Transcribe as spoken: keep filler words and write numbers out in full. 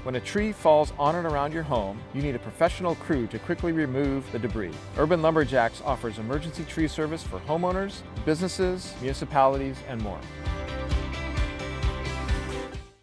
When a tree falls on and around your home, you need a professional crew to quickly remove the debris. Urban Lumberjacks offers emergency tree service for homeowners, businesses, municipalities, and more.